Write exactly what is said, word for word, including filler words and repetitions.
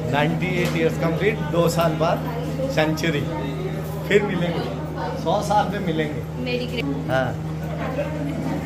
Ninety eight years complete, दो साल बाद सेंचुरी, फिर मिलेंगे, सौ साल में मिलेंगे। मेरी हाँ।